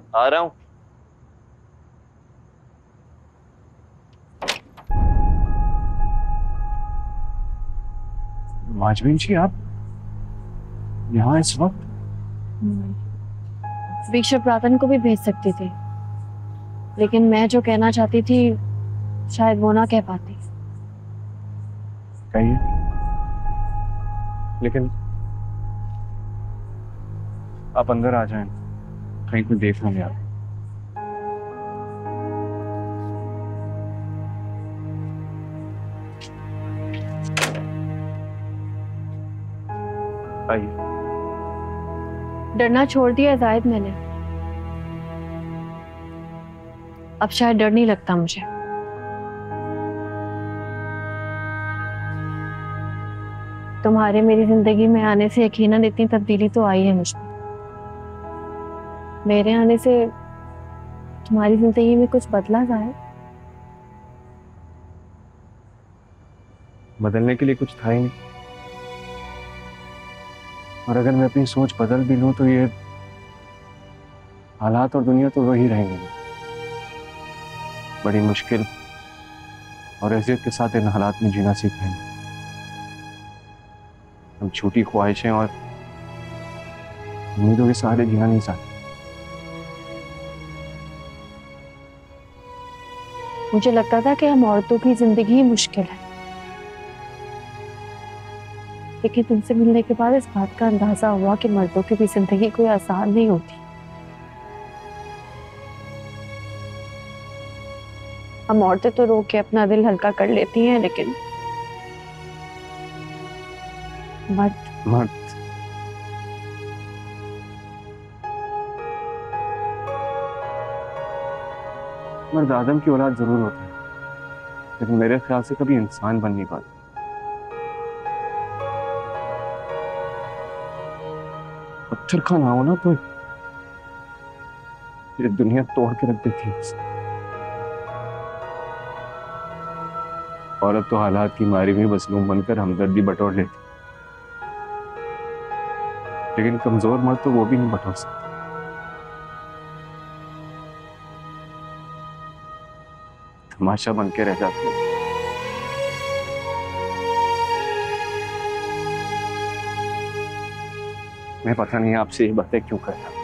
आ रहा हूँ। माजवीन जी, आप यहाँ इस वक्त? वीक्षक प्रातन को भी भेज सकती थी, लेकिन मैं जो कहना चाहती थी शायद वो ना कह पाती। कहिए। लेकिन आप अंदर आ जाएं, कहीं कोई देख ना ले आप। आइए। डरना छोड़ दिया जायद मैंने। अब शायद डर नहीं लगता मुझे। तुम्हारे मेरी जिंदगी में आने से यकीनन इतनी तब्दीली तो आई है मुझ में। मेरे आने से तुम्हारी जिंदगी में कुछ बदला जाए? बदलने के लिए कुछ था ही नहीं, और अगर मैं अपनी सोच बदल भी लूं तो ये हालात और दुनिया तो वही रहेंगे ना। बड़ी मुश्किल और अजियत के साथ इन हालात में जीना सीख रहे हैं। हम झूठी ख्वाहिशें और उम्मीदों के सहारे जीना नहीं चाहते। मुझे लगता था कि हम औरतों की जिंदगी ही मुश्किल है, लेकिन तुमसे मिलने के बाद इस बात का अंदाजा हुआ कि मर्दों की भी जिंदगी कोई आसान नहीं होती। हम औरतें तो रो के अपना दिल हल्का कर लेती हैं, लेकिन मर्द। मर्द मर्द आदम की औलाद जरूर होते हैं, लेकिन मेरे ख्याल से कभी इंसान बन नहीं पाते। पत्थर का ना हो ना तो ये दुनिया तोड़ के रख देती है। औरत तो हालात की मारी में मसलूम बनकर हमदर्दी बटोर लेती, लेकिन कमजोर मर्द तो वो भी नहीं बटोर सकता। तमाशा बन के रह जाते हैं। मैं पता नहीं आपसे ये बातें क्यों कर रहा हूं।